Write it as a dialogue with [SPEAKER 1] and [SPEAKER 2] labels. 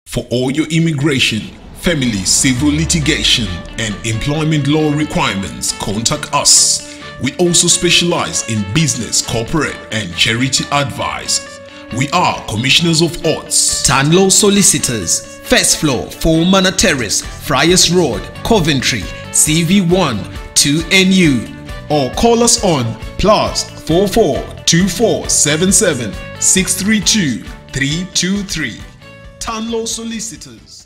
[SPEAKER 1] For all your immigration, family, civil litigation, and employment law requirements, contact us. We also specialize in business, corporate, and charity advice. We are Commissioners of Odds.
[SPEAKER 2] Tann Law Solicitors, first floor, 4 Manor Terrace, Friars Road, Coventry, CV1 2NU. Or call us on +44 2477 632 323. Tann Law Solicitors.